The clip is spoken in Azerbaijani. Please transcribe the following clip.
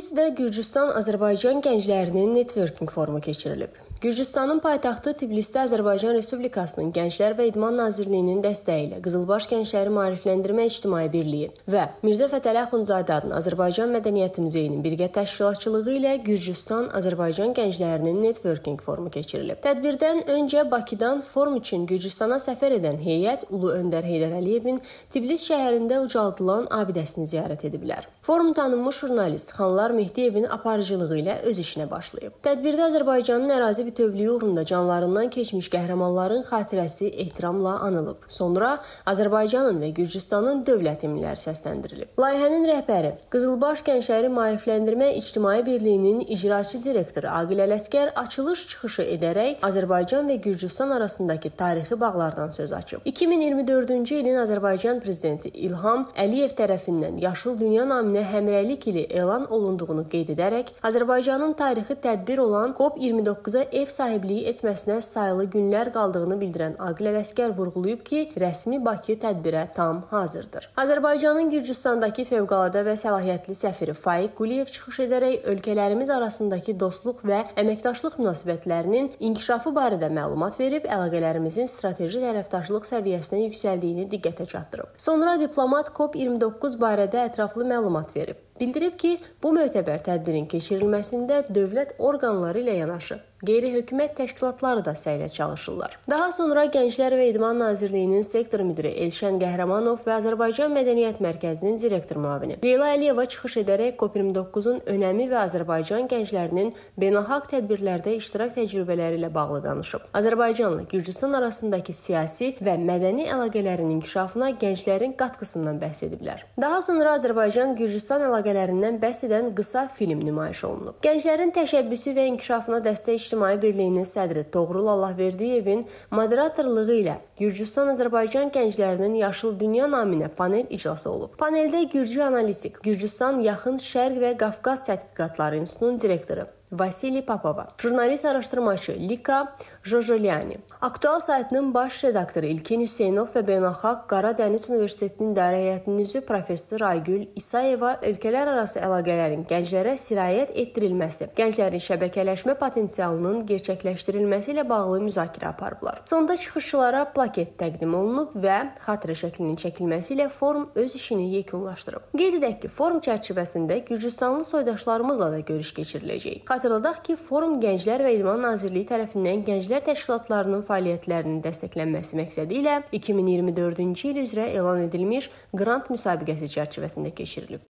Tbilisdə Gürcüstan-Azərbaycan gənclərinin networking forumu keçirilib. Gürcüstanın paytaxtı Tbilisdə Azərbaycan Respublikasının Gənclər və İdman Nazirliyinin dəstəyi ilə Qızılbaş Gəncləri Maarifləndirmə İctimai Birliyi və Mirzə Fətəli Axundzadə adına Azərbaycan Mədəniyyəti Muzeyinin birgə təşkilatçılığı ilə Gürcüstan-Azərbaycan gənclərinin networking forumu keçirilib. Tədbirdən öncə Bakıdan forum üçün Gürcüstana səfər edən heyət Ulu Öndər Heydər Əliyevin Tbilis şəhərində ucaldılan abidəsini ziyarət ediblər. Forum tanınmış jurnalist Xanlar Mehdiyevin aparıcılığı ilə öz işinə başlayıb. Tədbirdə Azərbaycanın ərazi bütövlüyü uğrunda canlarından keçmiş qəhrəmanların xatirəsi ehtiramla anılıb. Sonra Azərbaycanın və Gürcüstanın dövlət himnləri səsləndirilib. Layihənin rəhbəri Qızılbaş Gəncləri Maarifləndirmə İctimai Birliyinin icraçı direktoru Aqil Ələsgər açılış çıxışı edərək Azərbaycan və Gürcüstan arasındakı tarixi bağlardan söz açıb. 2024-cü ilin Azərbaycan prezidenti İlham Əliyev tərəfindən Yaşıl Dünya naminə həmrəylik ili elan olunduğunu qeyd edərək, Azərbaycanın tarixi tədbir olan COP29-a ev sahibliyi etməsinə sayılı günlər qaldığını bildirən Aqil Ələsgər vurğulayıb ki, rəsmi Bakı tədbirə tam hazırdır. Azərbaycanın Gürcüstandakı fövqəladə və səlahiyyətli səfiri Faiq Quliyev çıxış edərək ölkələrimiz arasındakı dostluq və əməkdaşlıq münasibətlərinin inkişafı barədə məlumat verib, əlaqələrimizin strateji tərəfdaşlıq səviyyəsinə yüksəldiyini diqqətə çatdırıb. Sonra diplomat COP29 barədə ətraflı məlumat verib. Bildirib ki, bu mötəbər tədbirin keçirilməsində dövlət orqanları ilə yanaşı qeyri-hökumət təşkilatları da səylə çalışırlar. Daha sonra Gənclər və İdman Nazirliyinin sektor müdiri Elşən Qəhrəmanov və Azərbaycan Mədəniyyət Mərkəzinin direktor müavini Leyla Əliyeva çıxış edərək COP29-un önəmi və Azərbaycan gənclərinin beynəlxalq tədbirlərdə iştirak təcrübələri ilə bağlı danışıb. Azərbaycanla Gürcüstan arasındakı siyasi və mədəni əlaqələrin inkişafına gənclərin qatqısından bəhs ediblər. Daha sonra Azərbaycan-Gürcüstan əlaqələrindən bəhs edən qısa film nümayiş olunub. Gənclərin təşəbbüsü və inkişafına dəstək İctimai Birliyinin sədri Toğrul Allahverdiyevin moderatorluğu ilə Gürcüstan-Azərbaycan gənclərinin Yaşıl Dünya naminə panel iclası olub. Paneldə Gürcü analitik, Gürcüstan Yaxın Şərq və Qafqaz Tədqiqatları İnstitutunun direktoru Vasili Papova, jurnalist araşdırmacı Lika Jojolyani, Aktual saytının baş redaktoru İlkin Hüseynov və Beynəlxalq Qara Dəniz Universitetinin idarə heyətinin üzvü professor Aygül İsayeva ölkələr arası əlaqələrin gənclərə sirayət etdirilməsi, gənclərin şəbəkələşmə potensialının gerçəkləşdirilməsi ilə bağlı müzakirə aparıblar. Sonda çıxışçılara plaket təqdim olunub və xatirə şəklinin çəkilməsi ilə forum öz işini yekunlaşdırıb. Qeyd edək ki, forum çərçivəsində Gürcüstanlı soydaşlarımızla da görüş keçiriləcək. Xatırladaq ki, forum Gənclər və İdman Nazirliyi tərəfindən gənclər təşkilatlarının fəaliyyətlərinin dəstəklənməsi məqsədi ilə 2024-cü il üzrə elan edilmiş qrant müsabiqəsi çərçivəsində keçirilib.